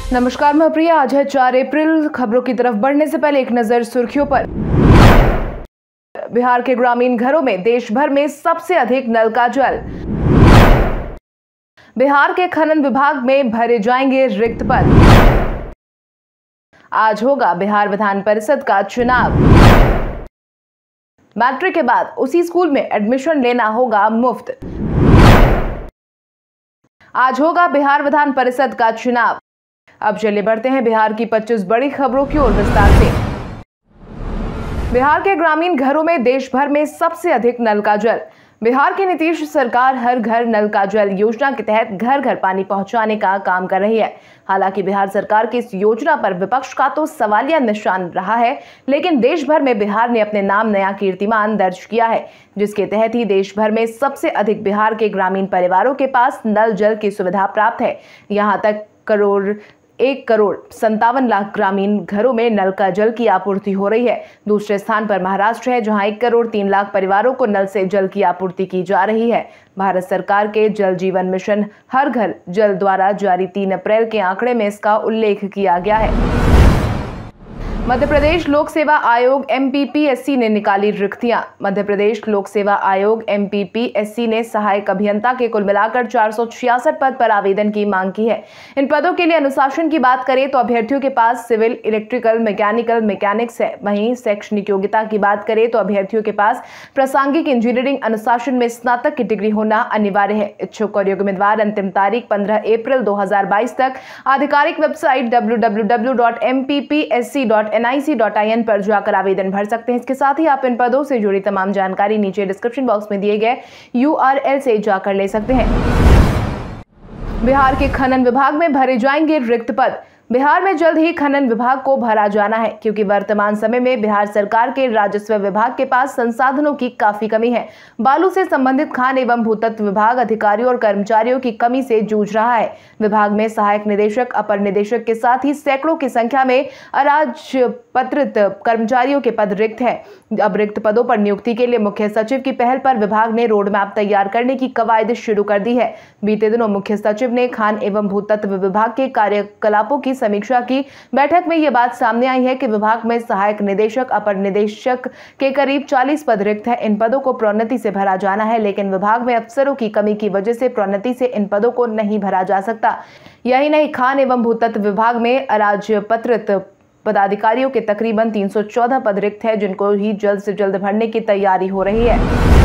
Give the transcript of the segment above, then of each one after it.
नमस्कार, मैं प्रिया। आज है 4 अप्रैल। खबरों की तरफ बढ़ने से पहले एक नजर सुर्खियों पर। बिहार के ग्रामीण घरों में देश भर में सबसे अधिक नल का जल। बिहार के खनन विभाग में भरे जाएंगे रिक्त पद। आज होगा बिहार विधान परिषद का चुनाव। मैट्रिक के बाद उसी स्कूल में एडमिशन लेना होगा मुफ्त। आज होगा बिहार विधान परिषद का चुनाव। अब चलिए बढ़ते हैं बिहार की 25 बड़ी खबरों की ओर विस्तार से। बिहार के ग्रामीण घरों में देश भर में सबसे अधिक नल का जल। बिहार की नीतीश सरकार हर घर नल का जल योजना के तहत घर घर पानी पहुंचाने का काम कर रही है। हालांकि बिहार सरकार की इस योजना पर विपक्ष का तो सवालिया निशान रहा है, लेकिन देश भर में बिहार ने अपने नाम नया कीर्तिमान दर्ज किया है, जिसके तहत ही देश भर में सबसे अधिक बिहार के ग्रामीण परिवारों के पास नल जल की सुविधा प्राप्त है। यहाँ तक 1,57,00,000 ग्रामीण घरों में नल का जल की आपूर्ति हो रही है। दूसरे स्थान पर महाराष्ट्र है, जहां 1,03,00,000 परिवारों को नल से जल की आपूर्ति की जा रही है। भारत सरकार के जल जीवन मिशन हर घर जल द्वारा जारी 3 अप्रैल के आंकड़े में इसका उल्लेख किया गया है। मध्य प्रदेश लोक सेवा आयोग MPPSC ने निकाली रिक्तियां। मध्य प्रदेश लोक सेवा आयोग MPPSC ने सहायक अभियंता के कुल मिलाकर 466 पद पर आवेदन की मांग की है। इन पदों के लिए अनुशासन की बात करें तो अभ्यर्थियों के पास सिविल, इलेक्ट्रिकल, मैकेनिकल, मैकेनिक्स है। वहीं शैक्षणिक योग्यता की बात करें तो अभ्यर्थियों के पास प्रासंगिक इंजीनियरिंग अनुशासन में स्नातक की डिग्री होना अनिवार्य है। इच्छुक और योग्य उम्मीदवार अंतिम तारीख 15 अप्रैल 2022 तक आधिकारिक वेबसाइट www.mppsc.nic.in पर जाकर आवेदन भर सकते हैं। इसके साथ ही आप इन पदों से जुड़ी तमाम जानकारी नीचे डिस्क्रिप्शन बॉक्स में दिए गए URL से जाकर ले सकते हैं। बिहार के खनन विभाग में भरे जाएंगे रिक्त पद। बिहार में जल्द ही खनन विभाग को भरा जाना है, क्योंकि वर्तमान समय में बिहार सरकार के राजस्व विभाग के पास संसाधनों की काफी कमी है। बालू से संबंधित खान एवं भूतत्व विभाग अधिकारियों और कर्मचारियों की कमी से जूझ रहा है। विभाग में सहायक निदेशक, अपर निदेशक के साथ ही सैकड़ों की संख्या में अराजपत्रित कर्मचारियों के पद रिक्त है। अब रिक्त पदों पर नियुक्ति के लिए मुख्य सचिव की पहल पर विभाग ने रोड मैप तैयार करने की कवायद शुरू कर दी है। बीते दिनों मुख्य सचिव ने खान एवं भूतत्व विभाग के कार्यकलापों की समीक्षा की बैठक में यह बात सामने आई है कि विभाग में सहायक निदेशक, अपर निदेशक के करीब 40 पद रिक्त है। इन पदों को प्रोन्नति से भरा जाना है, लेकिन विभाग में अफसरों की कमी की वजह से प्रोन्नति से इन पदों को नहीं भरा जा सकता। यही नहीं, खान एवं भूतत्व विभाग में अराजपत्रित पदाधिकारियों के तकरीबन 314 पद रिक्त है, जिनको ही जल्द से जल्द भरने की तैयारी हो रही है।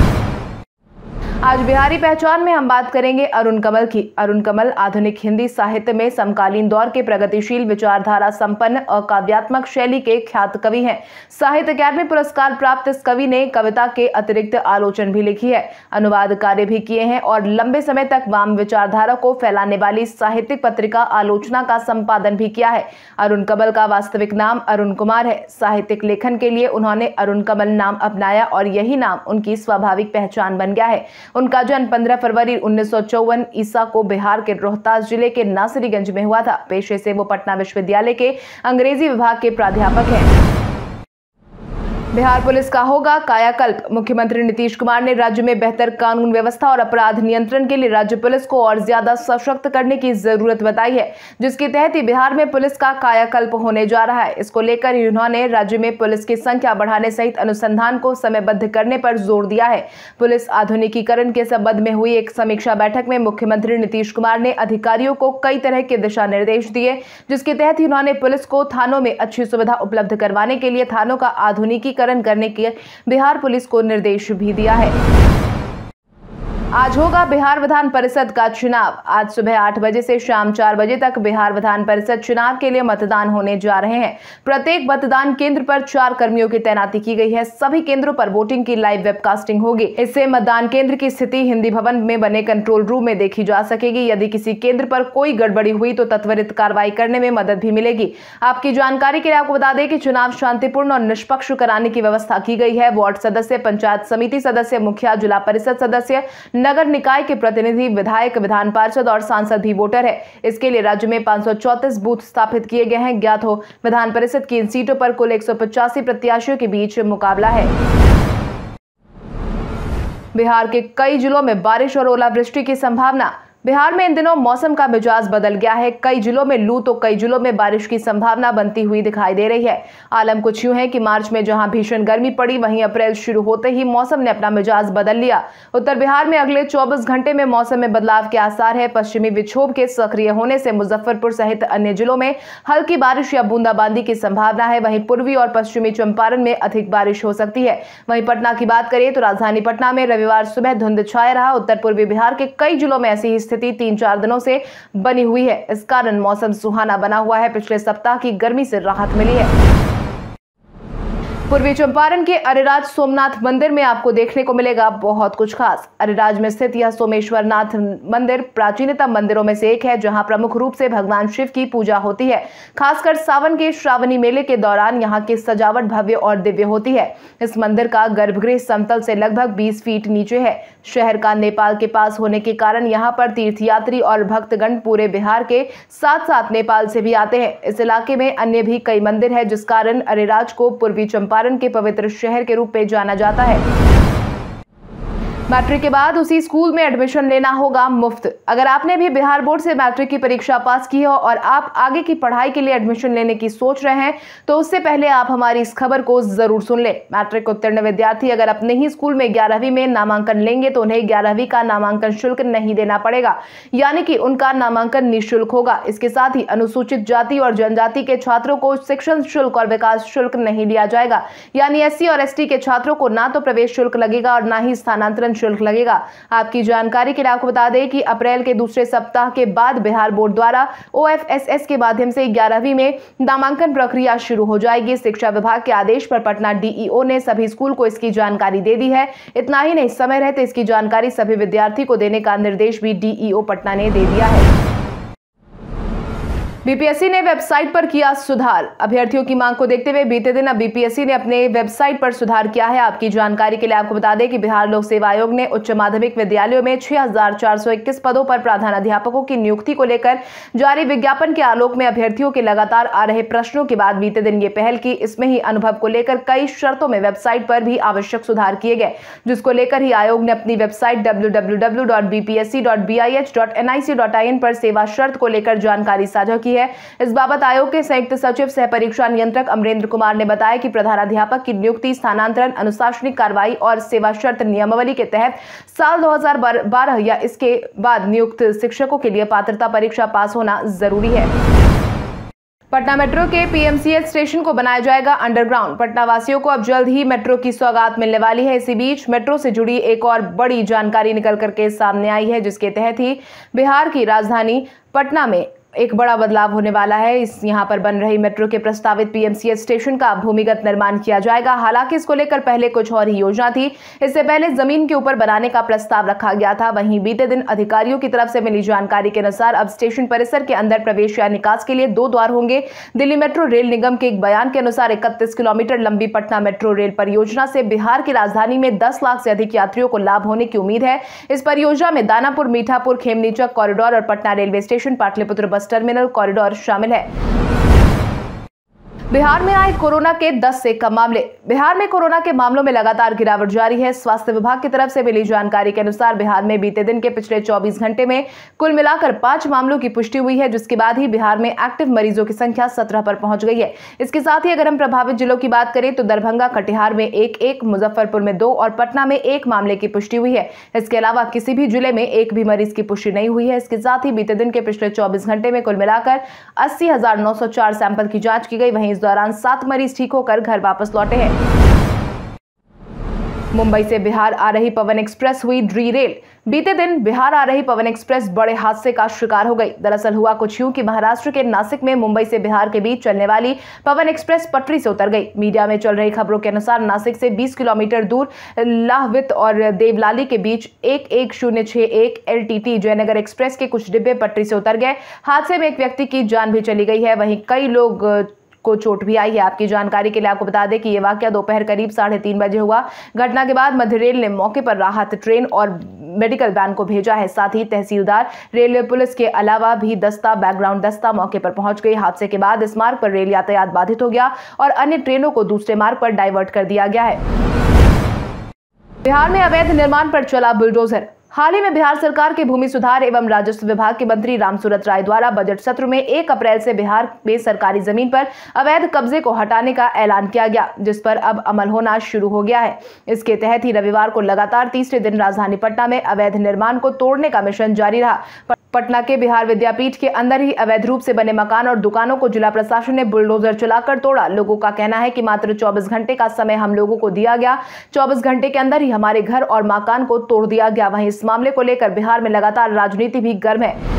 आज बिहारी पहचान में हम बात करेंगे अरुण कमल की। अरुण कमल आधुनिक हिंदी साहित्य में समकालीन दौर के प्रगतिशील विचारधारा संपन्न और काव्यात्मक शैली के ख्यात कवि हैं। साहित्य अकादमी पुरस्कार प्राप्त इस कवि ने कविता के अतिरिक्त आलोचना भी लिखी है, अनुवाद कार्य भी किए हैं और लंबे समय तक वाम विचारधारा को फैलाने वाली साहित्यिक पत्रिका आलोचना का संपादन भी किया है। अरुण कमल का वास्तविक नाम अरुण कुमार है। साहित्यिक लेखन के लिए उन्होंने अरुण कमल नाम अपनाया और यही नाम उनकी स्वाभाविक पहचान बन गया है। उनका जन्म 15 फरवरी 1954 ईसा को बिहार के रोहतास जिले के नासिरीगंज में हुआ था। पेशे से वो पटना विश्वविद्यालय के अंग्रेजी विभाग के प्राध्यापक हैं। बिहार पुलिस का होगा कायाकल्प। मुख्यमंत्री नीतीश कुमार ने राज्य में बेहतर कानून व्यवस्था और अपराध नियंत्रण के लिए राज्य पुलिस को और ज्यादा सशक्त करने की जरूरत बताई है, जिसके तहत ही बिहार में पुलिस का कायाकल्प होने जा रहा है। इसको लेकर उन्होंने राज्य में पुलिस की संख्या बढ़ाने सहित अनुसंधान को समयबद्ध करने पर जोर दिया है। पुलिस आधुनिकीकरण के संबंध में हुई एक समीक्षा बैठक में मुख्यमंत्री नीतीश कुमार ने अधिकारियों को कई तरह के दिशा निर्देश दिए, जिसके तहत उन्होंने पुलिस को थानों में अच्छी सुविधा उपलब्ध करवाने के लिए थानों का आधुनिकीकरण करने के बिहार पुलिस को निर्देश भी दिया है। आज होगा बिहार विधान परिषद का चुनाव। आज सुबह 8 बजे से शाम 4 बजे तक बिहार विधान परिषद चुनाव के लिए मतदान होने जा रहे हैं। प्रत्येक मतदान केंद्र पर 4 कर्मियों की तैनाती की गई है। सभी केंद्रों पर वोटिंग की लाइव वेबकास्टिंग होगी। इससे मतदान केंद्र की स्थिति हिंदी भवन में बने कंट्रोल रूम में देखी जा सकेगी। यदि किसी केंद्र पर कोई गड़बड़ी हुई तो त्वरित कार्रवाई करने में मदद भी मिलेगी। आपकी जानकारी के लिए आपको बता दें कि चुनाव शांतिपूर्ण और निष्पक्ष कराने की व्यवस्था की गई है। वार्ड सदस्य, पंचायत समिति सदस्य, मुखिया, जिला परिषद सदस्य, नगर निकाय के प्रतिनिधि, विधायक, विधान पार्षद और सांसद भी वोटर है। इसके लिए राज्य में 534 बूथ स्थापित किए गए हैं। ज्ञात हो, विधान परिषद की इन सीटों पर कुल 185 प्रत्याशियों के बीच मुकाबला है। बिहार के कई जिलों में बारिश और ओलावृष्टि की संभावना। बिहार में इन दिनों मौसम का मिजाज बदल गया है। कई जिलों में लू तो कई जिलों में बारिश की संभावना बनती हुई दिखाई दे रही है। आलम कुछ यूं है कि मार्च में जहां भीषण गर्मी पड़ी, वहीं अप्रैल शुरू होते ही मौसम ने अपना मिजाज बदल लिया। उत्तर बिहार में अगले 24 घंटे में मौसम में बदलाव के आसार है। पश्चिमी विक्षोभ के सक्रिय होने से मुजफ्फरपुर सहित अन्य जिलों में हल्की बारिश या बूंदाबांदी की संभावना है। वहीं पूर्वी और पश्चिमी चंपारण में अधिक बारिश हो सकती है। वहीं पटना की बात करें तो राजधानी पटना में रविवार सुबह धुंध छाया रहा। उत्तर पूर्वी बिहार के कई जिलों में ऐसी स्थिति 3-4 दिनों से बनी हुई है। इस कारण मौसम सुहाना बना हुआ है। पिछले सप्ताह की गर्मी से राहत मिली है। पूर्वी चंपारण के अरेराज सोमनाथ मंदिर में आपको देखने को मिलेगा बहुत कुछ खास। अरेराज में स्थित यह सोमेश्वरनाथ मंदिर प्राचीनतम मंदिरों में से एक है, जहां प्रमुख रूप से भगवान शिव की पूजा होती है। खासकर सावन के श्रावणी मेले के दौरान यहां की सजावट भव्य और दिव्य होती है। इस मंदिर का गर्भगृह समतल से लगभग 20 फीट नीचे है। शहर का नेपाल के पास होने के कारण यहाँ पर तीर्थयात्री और भक्तगण पूरे बिहार के साथ साथ नेपाल से भी आते हैं। इस इलाके में अन्य भी कई मंदिर है, जिस कारण अरेराज को पूर्वी चंपारण के पवित्र शहर के रूप में जाना जाता है। मैट्रिक के बाद उसी स्कूल में एडमिशन लेना होगा मुफ्त। अगर आपने भी बिहार बोर्ड से मैट्रिक की परीक्षा पास की हो और आप आगे की पढ़ाई के लिए एडमिशन लेने की सोच रहे हैं, तो उससे पहले आप हमारी इस खबर को जरूर सुन लें। मैट्रिक उत्तीर्ण विद्यार्थी अगर अपने ही स्कूल में 11वीं में नामांकन लेंगे तो उन्हें 11वीं का नामांकन शुल्क नहीं देना पड़ेगा, यानी कि उनका नामांकन निःशुल्क होगा। इसके साथ ही अनुसूचित जाति और जनजाति के छात्रों को शिक्षण शुल्क और विकास शुल्क नहीं लिया जाएगा, यानी SC और ST के छात्रों को ना तो प्रवेश शुल्क लगेगा और ना ही स्थानांतरण शुल्क लगेगा। आपकी जानकारी के लिए आपको बता दें कि अप्रैल के दूसरे सप्ताह के बाद बिहार बोर्ड द्वारा OFSS के माध्यम से 11वीं में नामांकन प्रक्रिया शुरू हो जाएगी। शिक्षा विभाग के आदेश पर पटना DEO ने सभी स्कूल को इसकी जानकारी दे दी है। इतना ही नहीं, समय रहते इसकी जानकारी सभी विद्यार्थी को देने का निर्देश भी DEO पटना ने दे दिया है। BPSC ने वेबसाइट पर किया सुधार। अभ्यर्थियों की मांग को देखते हुए बीते दिन अब BPSC ने अपने वेबसाइट पर सुधार किया है। आपकी जानकारी के लिए आपको बता दें कि बिहार लोक सेवा आयोग ने उच्च माध्यमिक विद्यालयों में 6421 पदों पर प्रधानाध्यापकों की नियुक्ति को लेकर जारी विज्ञापन के आलोक में अभ्यर्थियों के लगातार आ रहे प्रश्नों के बाद बीते दिन ये पहल की। इसमें ही अनुभव को लेकर कई शर्तों में वेबसाइट पर भी आवश्यक सुधार किए गए, जिसको लेकर ही आयोग ने अपनी वेबसाइट www.bpsc.bih.nic.in पर सेवा शर्त को लेकर जानकारी साझा की है। इस बाबत आयोग के संयुक्त सचिव सह परीक्षा नियंत्रक अमरेंद्र कुमार ने बताया कि प्रधानाध्यापक की नियुक्ति, स्थानांतरण, अनुशासनिक कार्रवाई और सेवा शर्त नियमावली के तहत साल 2012 या इसके बाद नियुक्त शिक्षकों के लिए पात्रता परीक्षा पास होना जरूरी है। पटना मेट्रो के PMCH स्टेशन को बनाया जाएगा अंडरग्राउंड। पटना वासियों को अब जल्द ही मेट्रो की सौगात मिलने वाली है। इसी बीच मेट्रो से जुड़ी एक और बड़ी जानकारी निकल करके सामने आई है, जिसके तहत ही बिहार की राजधानी पटना में एक बड़ा बदलाव होने वाला है। यहाँ पर बन रही मेट्रो के प्रस्तावित PMCH स्टेशन का भूमिगत निर्माण किया जाएगा। हालांकि इसको लेकर पहले कुछ और ही योजना थी। इससे पहले जमीन के ऊपर बनाने का प्रस्ताव रखा गया था। वहीं बीते दिन अधिकारियों की तरफ से मिली जानकारी के अनुसार अब स्टेशन परिसर के अंदर प्रवेश या निकास के लिए 2 द्वार होंगे। दिल्ली मेट्रो रेल निगम के एक बयान के अनुसार 31 किलोमीटर लंबी पटना मेट्रो रेल परियोजना से बिहार की राजधानी में 10 लाख से अधिक यात्रियों को लाभ होने की उम्मीद है। इस परियोजना में दानापुर, मीठापुर, खेमनीचक कॉरिडोर और Patna railway station, Pataliputra bus terminal corridor शामिल है। बिहार में आए कोरोना के 10 से कम मामले। बिहार में कोरोना के मामलों में लगातार गिरावट जारी है। स्वास्थ्य विभाग की तरफ से मिली जानकारी के अनुसार बिहार में बीते दिन के पिछले 24 घंटे में कुल मिलाकर 5 मामलों की पुष्टि हुई है, जिसके बाद ही बिहार में एक्टिव मरीजों की संख्या 17 पर पहुंच गई है। इसके साथ ही अगर हम प्रभावित जिलों की बात करें तो दरभंगा, कटिहार में 1, मुजफ्फरपुर में 2 और पटना में 1 मामले की पुष्टि हुई है। इसके अलावा किसी भी जिले में एक भी मरीज की पुष्टि नहीं हुई है। इसके साथ ही बीते दिन के पिछले 24 घंटे में कुल मिलाकर 80,904 सैंपल की जांच की गई। वहीं इस दौरान 7 मरीज ठीक होकर घर वापस लौटे हैं। मुंबई से बिहार आ रही पवन एक्सप्रेस हुई ड्रीरेल। बीते दिन बिहार आ रही पवन एक्सप्रेस बड़े हादसे का शिकार हो गई। दरअसल हुआ कुछ यूं कि महाराष्ट्र के नासिक में मुंबई से बिहार के बीच चलने वाली पवन एक्सप्रेस पटरी से उतर गई। मीडिया में चल रही खबरों के अनुसार नासिक से 20 किलोमीटर दूर लाहवित और देवलाली के बीच 11061 LTT जयनगर एक्सप्रेस के कुछ डिब्बे पटरी से उतर गए। हादसे में एक व्यक्ति की जान भी चली गई है, वहीं कई लोग को चोट भी आई है। आपकी जानकारी के लिए आपको बता दें कि यह वाकया दोपहर करीब 3:30 बजे हुआ। घटना के बाद मध्य रेल ने मौके पर राहत ट्रेन और मेडिकल वैन को भेजा है। साथ ही तहसीलदार, रेलवे पुलिस के अलावा भी बैकग्राउंड दस्ता मौके पर पहुंच गई। हादसे के बाद इस मार्ग पर रेल यातायात बाधित हो गया और अन्य ट्रेनों को दूसरे मार्ग पर डाइवर्ट कर दिया गया है। बिहार में अवैध निर्माण पर चला बुलडोजर। हाल ही में बिहार सरकार के भूमि सुधार एवं राजस्व विभाग के मंत्री रामसूरत राय द्वारा बजट सत्र में 1 अप्रैल से बिहार में सरकारी जमीन पर अवैध कब्जे को हटाने का ऐलान किया गया, जिस पर अब अमल होना शुरू हो गया है। इसके तहत ही रविवार को लगातार तीसरे दिन राजधानी पटना में अवैध निर्माण को तोड़ने का मिशन जारी रहा। पटना के बिहार विद्यापीठ के अंदर ही अवैध रूप से बने मकान और दुकानों को जिला प्रशासन ने बुलडोजर चलाकर तोड़ा। लोगों का कहना है कि मात्र 24 घंटे का समय हम लोगों को दिया गया, 24 घंटे के अंदर ही हमारे घर और मकान को तोड़ दिया गया। वहीं इस मामले को लेकर बिहार में लगातार राजनीति भी गर्म है।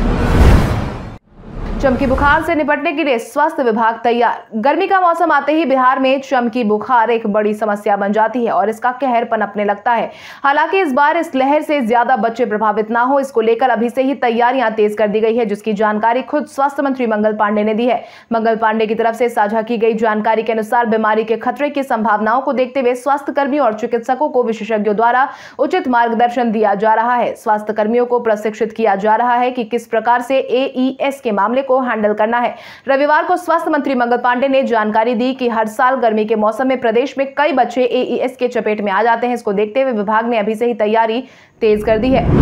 चमकी बुखार से निपटने के लिए स्वास्थ्य विभाग तैयार। गर्मी का मौसम आते ही बिहार में चमकी बुखार एक बड़ी समस्या बन जाती है और इसका कहर पनपने लगता है। हालांकि इस बार इस लहर से ज्यादा बच्चे प्रभावित ना हो, इसको लेकर अभी से ही तैयारियां तेज कर दी गई है, जिसकी जानकारी खुद स्वास्थ्य मंत्री मंगल पांडे ने दी है। मंगल पांडे की तरफ से साझा की गई जानकारी के अनुसार बीमारी के खतरे की संभावनाओं को देखते हुए स्वास्थ्य कर्मियों और चिकित्सकों को विशेषज्ञों द्वारा उचित मार्गदर्शन दिया जा रहा है। स्वास्थ्य कर्मियों को प्रशिक्षित किया जा रहा है कि किस प्रकार से AES के मामले को हैंडल करना है। रविवार को स्वास्थ्य मंत्री मंगल पांडे ने जानकारी दी कि हर साल गर्मी के मौसम में प्रदेश में कई बच्चे AES के चपेट में आ जाते हैं। इसको देखते हुए विभाग ने अभी से ही तैयारी तेज कर दी है।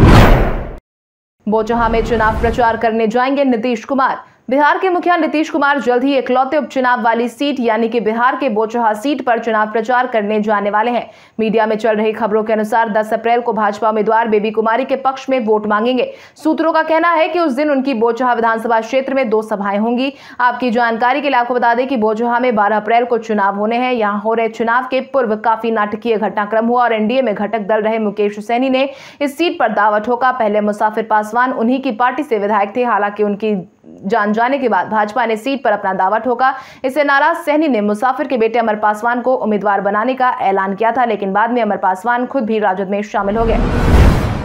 बोचहा में चुनाव प्रचार करने जाएंगे नीतीश कुमार। बिहार के मुखिया नीतीश कुमार जल्द ही इकलौते उपचुनाव वाली सीट यानी कि बिहार के बोचहा सीट पर चुनाव प्रचार करने जाने वाले हैं। मीडिया में चल रही खबरों के अनुसार 10 अप्रैल को भाजपा उम्मीदवार बेबी कुमारी के पक्ष में वोट मांगेंगे। सूत्रों का कहना है कि उस दिन उनकी बोचहा विधानसभा क्षेत्र में 2 सभाएं होंगी। आपकी जानकारी के लिए आपको बता दें कि बोचहा में 12 अप्रैल को चुनाव होने हैं। यहाँ हो रहे चुनाव के पूर्व काफी नाटकीय घटनाक्रम हुआ और एनडीए में घटक दल रहे मुकेश सैनी ने इस सीट पर दावा ठोका। पहले मुसाफिर पासवान उन्हीं की पार्टी से विधायक थे। हालांकि उनकी जान जाने के बाद भाजपा ने सीट पर अपना दावा ठोका। इससे नाराज सैनी ने मुसाफिर के बेटे अमर पासवान को उम्मीदवार बनाने का ऐलान किया था, लेकिन बाद में अमर पासवान खुद भी राजद में शामिल हो गए।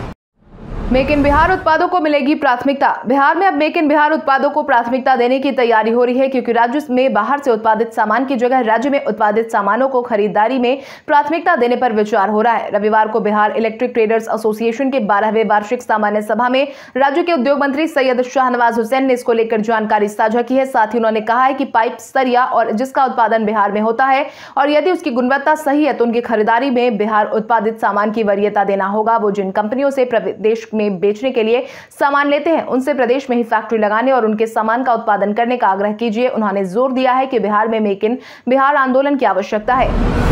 मेक इन बिहार उत्पादों को मिलेगी प्राथमिकता। बिहार में अब मेक इन बिहार उत्पादों को प्राथमिकता देने की तैयारी हो रही है, क्योंकि राज्य में बाहर से उत्पादित सामान की जगह राज्य में उत्पादित सामानों को खरीदारी में प्राथमिकता देने पर विचार हो रहा है। रविवार को बिहार इलेक्ट्रिक ट्रेडर्स एसोसिएशन के 12वें वार्षिक सामान्य सभा में राज्य के उद्योग मंत्री सैयद शाहनवाज हुसैन ने इसको लेकर जानकारी साझा की है। साथ ही उन्होंने कहा है कि पाइप सरिया और जिसका उत्पादन बिहार में होता है और यदि उसकी गुणवत्ता सही है तो उनकी खरीदारी में बिहार उत्पादित सामान की वरीयता देना होगा। वो जिन कंपनियों से प्रदेश में बेचने के लिए सामान लेते हैं उनसे प्रदेश में ही फैक्ट्री लगाने और उनके सामान का उत्पादन करने का आग्रह कीजिए। उन्होंने जोर दिया है कि बिहार में मेक इन बिहार आंदोलन की आवश्यकता है।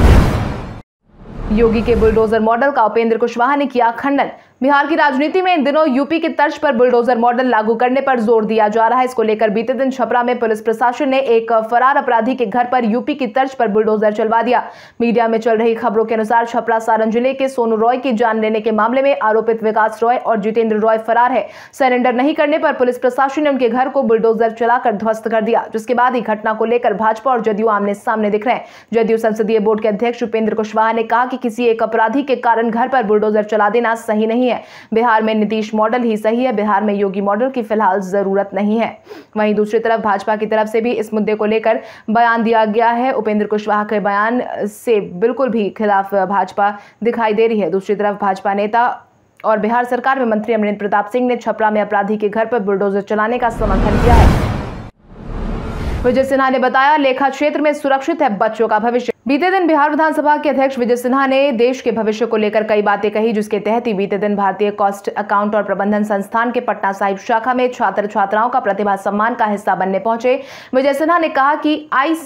योगी के बुलडोजर मॉडल का उपेंद्र कुशवाहा ने किया खंडन। बिहार की राजनीति में इन दिनों यूपी की तर्ज पर बुलडोजर मॉडल लागू करने पर जोर दिया जा रहा है। इसको लेकर बीते दिन छपरा में पुलिस प्रशासन ने एक फरार अपराधी के घर पर यूपी की तर्ज पर बुलडोजर चलवा दिया। मीडिया में चल रही खबरों के अनुसार छपरा सारण जिले के सोनू रॉय की जान लेने के मामले में आरोपित विकास रॉय और जितेंद्र रॉय फरार है। सरेंडर नहीं करने पर पुलिस प्रशासन ने उनके घर को बुलडोजर चलाकर ध्वस्त कर दिया, जिसके बाद ही घटना को लेकर भाजपा और जदयू आमने सामने दिख रहे हैं। जदयू संसदीय बोर्ड के अध्यक्ष उपेंद्र कुशवाहा ने कहा कि किसी एक अपराधी के कारण घर पर बुलडोजर चला देना सही नहीं है। बिहार में नीतीश मॉडल ही सही है, बिहार में योगी मॉडल की फिलहाल जरूरत नहीं है। वहीं दूसरी तरफ भाजपा की तरफ से भी इस मुद्दे को लेकर बयान दिया गया है। उपेंद्र कुशवाहा के बयान से बिल्कुल भी खिलाफ भाजपा दिखाई दे रही है। दूसरी तरफ भाजपा नेता और बिहार सरकार में मंत्री अमरेंद्र प्रताप सिंह ने छपरा में अपराधी के घर पर बुलडोजर चलाने का समर्थन किया है। विजय सिन्हा ने बताया, लेखा क्षेत्र में सुरक्षित है बच्चों का भविष्य। बीते दिन बिहार विधानसभा के अध्यक्ष विजय सिन्हा ने देश के भविष्य को लेकर कई बातें कही, जिसके तहत ही बीते दिन भारतीय कॉस्ट अकाउंट और प्रबंधन संस्थान के पटना साहिब शाखा में छात्र छात्राओं का प्रतिभा सम्मान का हिस्सा बनने पहुंचे। विजय सिन्हा ने कहा कि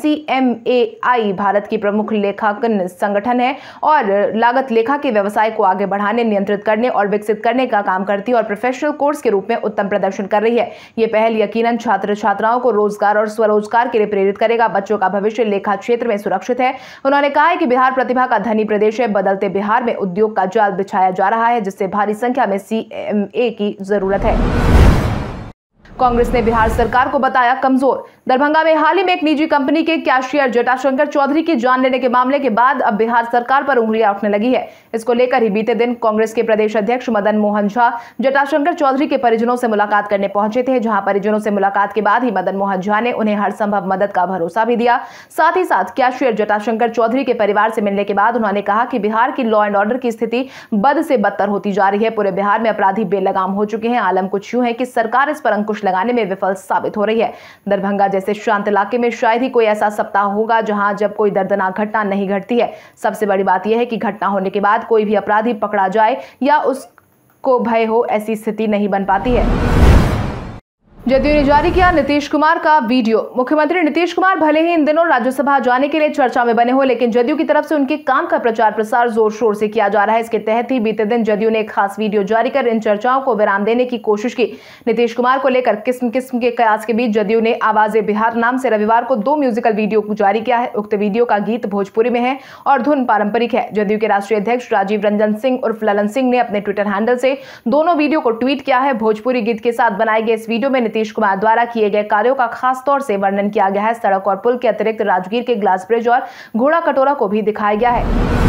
ICMAI भारत की प्रमुख लेखांकन संगठन है और लागत लेखा के व्यवसाय को आगे बढ़ाने, नियंत्रित करने और विकसित करने का काम करती है और प्रोफेशनल कोर्स के रूप में उत्तम प्रदर्शन कर रही है। ये पहल यकीनन छात्र छात्राओं को रोजगार और स्वरोजगार के लिए प्रेरित करेगा। बच्चों का भविष्य लेखा क्षेत्र में सुरक्षित है। उन्होंने कहा है कि बिहार प्रतिभा का धनी प्रदेश है। बदलते बिहार में उद्योग का जाल बिछाया जा रहा है, जिससे भारी संख्या में CMA की जरूरत है। कांग्रेस ने बिहार सरकार को बताया कमजोर। दरभंगा में हाल ही में एक निजी कंपनी के कैशियर जटाशंकर चौधरी की जान लेने के मामले के बाद अब बिहार सरकार पर उंगलियां उठने लगी है। इसको लेकर ही बीते दिन कांग्रेस के प्रदेश अध्यक्ष मदन मोहन झा जटाशंकर चौधरी के परिजनों से मुलाकात करने पहुंचे थे, जहां परिजनों से मुलाकात के बाद ही मदन मोहन झा ने उन्हें हर संभव मदद का भरोसा भी दिया। साथ ही साथ कैशियर जटाशंकर चौधरी के परिवार से मिलने के बाद उन्होंने कहा कि बिहार की लॉ एंड ऑर्डर की स्थिति बद से बदतर होती जा रही है। पूरे बिहार में अपराधी बेलगाम हो चुके हैं। आलम कुछ यूं है कि सरकार इस पर अंकुश लगाने में विफल साबित हो रही है। दरभंगा जैसे शांत इलाके में शायद ही कोई ऐसा सप्ताह होगा जहां जब कोई दर्दनाक घटना नहीं घटती है। सबसे बड़ी बात यह है कि घटना होने के बाद कोई भी अपराधी पकड़ा जाए या को भय हो, ऐसी स्थिति नहीं बन पाती है। जदयू ने जारी किया नीतीश कुमार का वीडियो। मुख्यमंत्री नीतीश कुमार भले ही इन दिनों राज्यसभा जाने के लिए चर्चा में बने हो, लेकिन जदयू की तरफ से उनके काम का प्रचार प्रसार जोर शोर से किया जा रहा है। इसके तहत ही बीते दिन जदयू ने एक खास वीडियो जारी कर इन चर्चाओं को विराम देने की कोशिश की। नीतीश कुमार को लेकर किस्म किस्म के कयास के बीच जदयू ने आवाज़े बिहार नाम से रविवार को 2 म्यूजिकल वीडियो जारी किया है। उक्त वीडियो का गीत भोजपुरी में है और धुन पारंपरिक है। जदयू के राष्ट्रीय अध्यक्ष राजीव रंजन सिंह उर्फ ललन सिंह ने अपने ट्विटर हैंडल से दोनों वीडियो को ट्वीट किया है। भोजपुरी गीत के साथ बनाए गए इस वीडियो में नीतीश कुमार द्वारा किए गए कार्यों का खास तौर से वर्णन किया गया है। सड़क और पुल के अतिरिक्त राजगीर के ग्लास ब्रिज और घोड़ा कटोरा को भी दिखाया गया है।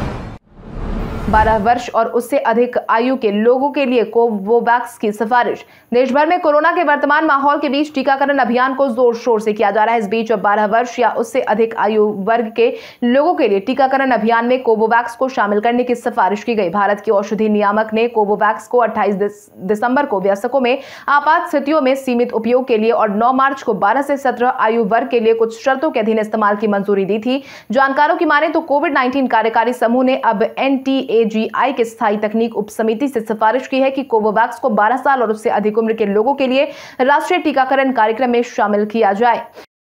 12 वर्ष और उससे अधिक आयु के लोगों के लिए कोवोवैक्स की सिफारिश। देश भर में कोरोना के वर्तमान माहौल के बीच टीकाकरण अभियान को जोर शोर से किया जा रहा है। इस बीच 12 वर्ष या उससे अधिक आयु वर्ग के लोगों के लिए टीकाकरण अभियान में कोवोवैक्स को शामिल करने की सिफारिश की गई। भारत की औषधि नियामक ने कोवोवैक्स को 28 दिसंबर को वयस्कों में आपात स्थितियों में सीमित उपयोग के लिए और 9 मार्च को 12 से 17 आयु वर्ग के लिए कुछ शर्तों के अधीन इस्तेमाल की मंजूरी दी थी। जानकारों की माने तो कोविड-19 कार्यकारी समूह ने अब NTAGI के स्थायी तकनीक उप समिति से सिफारिश की है कि कोवोवैक्स को 12 साल और उससे अधिक उम्र के लोगों के लिए राष्ट्रीय टीकाकरण कार्यक्रम में शामिल किया जाए।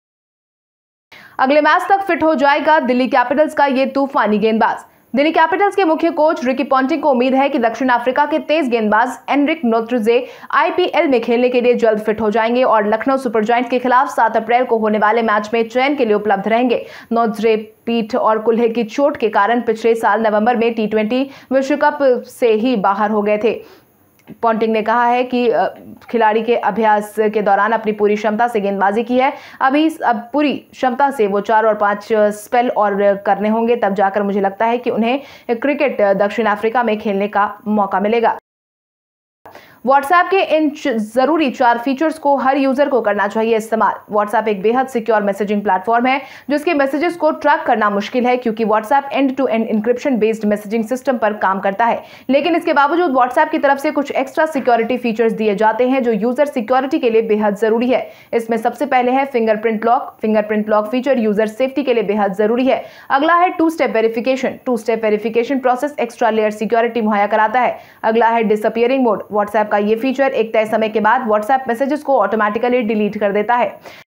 अगले मैच तक फिट हो जाएगा दिल्ली कैपिटल्स का ये तूफानी गेंदबाज। दिल्ली कैपिटल्स के मुख्य कोच रिकी पॉन्टिंग को उम्मीद है कि दक्षिण अफ्रीका के तेज गेंदबाज एनरिक नोत्रुजे IPL में खेलने के लिए जल्द फिट हो जाएंगे और लखनऊ सुपर जायंट्स के खिलाफ 7 अप्रैल को होने वाले मैच में चयन के लिए उपलब्ध रहेंगे। नोत्रुजे पीठ और कुल्हे की चोट के कारण पिछले साल नवंबर में T20 विश्व कप से ही बाहर हो गए थे। पॉन्टिंग ने कहा है कि खिलाड़ी के अभ्यास के दौरान अपनी पूरी क्षमता से गेंदबाजी की है। अब पूरी क्षमता से वो 4 और 5 स्पेल और करने होंगे, तब जाकर मुझे लगता है कि उन्हें क्रिकेट दक्षिण अफ्रीका में खेलने का मौका मिलेगा। व्हाट्सएप के इन जरूरी 4 फीचर्स को हर यूजर को करना चाहिए इस्तेमाल। व्हाट्सएप एक बेहद सिक्योर मैसेजिंग प्लेटफॉर्म है जिसके मैसेजेस को ट्रैक करना मुश्किल है क्योंकि WhatsApp end to end encryption based messaging system पर काम करता है। लेकिन इसके बावजूद व्हाट्सएप की तरफ से कुछ एक्स्ट्रा सिक्योरिटी फीचर्स दिए जाते हैं जो यूजर सिक्योरिटी के लिए बेहद जरूरी है। इसमें सबसे पहले है fingerprint lock. Fingerprint lock feature user safety के लिए बेहद जरूरी है। अगला है 2 step verification. 2 step verification process extra layer security मुहैया कराता है। अगला है डिसअपीयरिंग मोड। व्हाट्सएप का ये फीचर एक तय समय के बाद व्हाट्सएप मैसेजेस को ऑटोमेटिकली डिलीट कर देता है।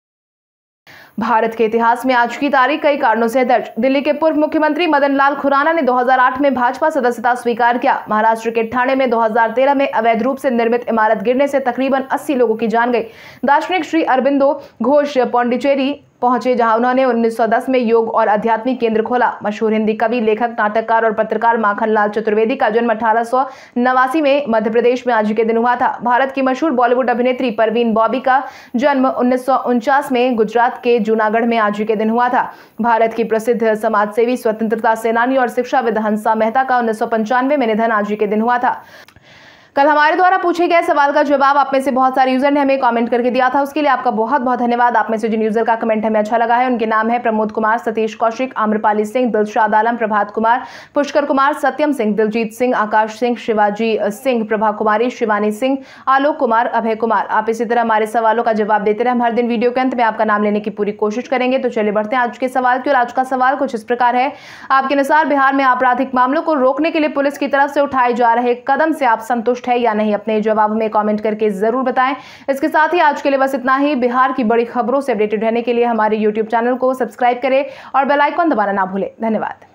भारत के इतिहास में आज की तारीख कई कारणों से दर्ज। दिल्ली के पूर्व मुख्यमंत्री मदन लाल खुराना ने 2008 में भाजपा सदस्यता स्वीकार किया। महाराष्ट्र के ठाणे में 2013 में अवैध रूप से निर्मित इमारत गिरने से तकरीबन 80 लोगों की जान गई। दार्शनिक श्री अरबिंदो घोष पौंडीचेरी पहुंचे जहां उन्होंने 1910 में योग और आध्यात्मिक केंद्र खोला। मशहूर हिंदी कवि, लेखक, नाटककार और पत्रकार माखनलाल चतुर्वेदी का जन्म 1889 में मध्य प्रदेश में आज ही के दिन हुआ था। भारत की मशहूर बॉलीवुड अभिनेत्री परवीन बॉबी का जन्म 1949 में गुजरात के जूनागढ़ में आज ही के दिन हुआ था। भारत की प्रसिद्ध समाजसेवी, स्वतंत्रता सेनानी और शिक्षाविद हंसा मेहता का 1995 में निधन आज ही के दिन हुआ था। कल हमारे द्वारा पूछे गए सवाल का जवाब आप में से बहुत सारे यूजर ने हमें कमेंट करके दिया था, उसके लिए आपका बहुत बहुत धन्यवाद। आप में से जिन यूजर का कमेंट हमें अच्छा लगा है उनके नाम है प्रमोद कुमार, सतीश कौशिक, आम्रपाली सिंह, दिलशाद आलम, प्रभात कुमार, पुष्कर कुमार, सत्यम सिंह, दिलजीत सिंह, आकाश सिंह, शिवाजी सिंह, प्रभा कुमारी, शिवानी सिंह, आलोक कुमार, अभय कुमार। आप इसी तरह हमारे सवालों का जवाब देते रहे। हम हर दिन वीडियो के अंत में आपका नाम लेने की पूरी कोशिश करेंगे। तो चलिए बढ़ते हैं आज के सवाल की। और आज का सवाल कुछ इस प्रकार है, आपके अनुसार बिहार में आपराधिक मामलों को रोकने के लिए पुलिस की तरफ से उठाए जा रहे कदम से आप संतुष्ट है या नहीं? अपने जवाब में कमेंट करके जरूर बताएं। इसके साथ ही आज के लिए बस इतना ही। बिहार की बड़ी खबरों से अपडेटेड रहने के लिए हमारे YouTube चैनल को सब्सक्राइब करें और बेल आइकन दबाना ना भूलें। धन्यवाद।